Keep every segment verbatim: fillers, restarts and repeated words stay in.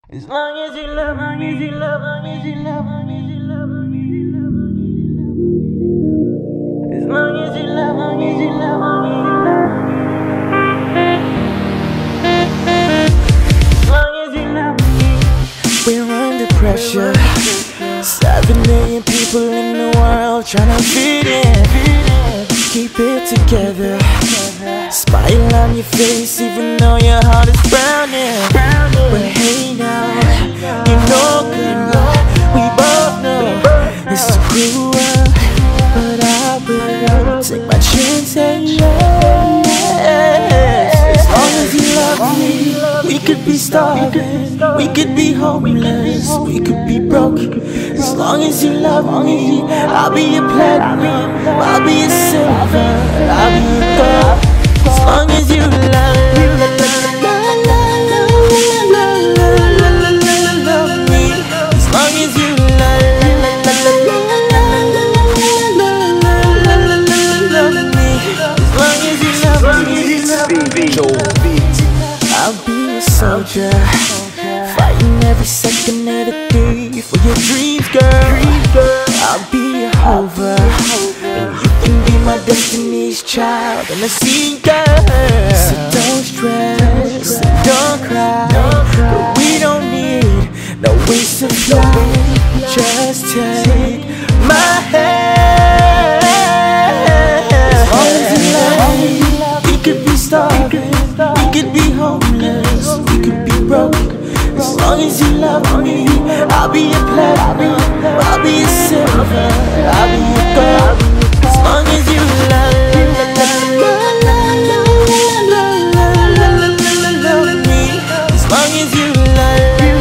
As long as you love me, as you love me, as you love me, as you love me, as long as you love me, as you love me, as long as you love me. We're under pressure. Seven million people in the world trying to fit in. Keep it together. Smile on your face even though your heart is drowning. But hey now, you know good. We both know it's a cruel world, but I will take my chances. As long as you love me, we could be starving, we could be homeless, we could be broke. As long as you love me, I'll be a platinum, I'll be a silver, I'll be a gold. As long as you love me, as long as you love me, as long as you love me, I'll be a soldier, fighting every second of the day for your dreams, girl. I'll be a hover, and you can be my destiny's child and a sea girl. So don't stress, and don't cry, but we don't need no wings to fly. Just take my hand. As long as you love me, we could be starving, we could be homeless, we could be broke. As long as you love me, I'll be a platinum, I'll be a silver, I'll be a gold. As long as you love me, as long as you love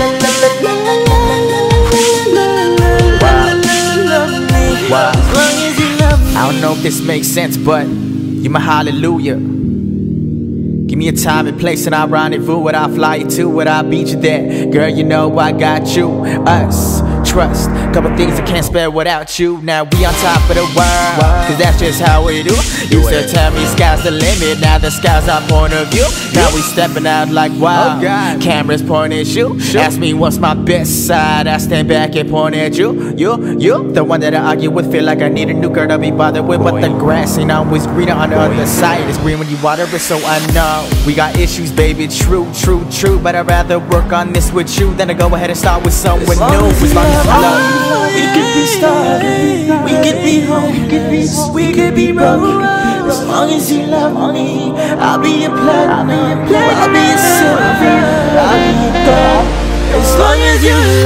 me, as long as you love me. I don't know if this makes sense, but you're my hallelujah. Give me a time and place and I'll rendezvous. Would I fly you to? Would I beat you there? Girl, you know I got you. Us, trust, couple things I can't spare without you. Now we on top of the world, cause that's just how we do. Used to tell me sky's the limit, now the sky's our point of view. Now we stepping out like wow, cameras pointing at you. Ask me what's my best side, I stand back and point at you. You, you, the one that I argue with, feel like I need a new girl to be bothered with. But the grass ain't always greener on the other side. It's green when you water it, so I know we got issues, baby, true, true, true. But I'd rather work on this with you than to go ahead and start with someone new. As long as you love me, we could be starving, we could be homeless, we could be broke. As long as you love me, I'll be a platinum, I'll be a silver, I'll be a gold. As long as you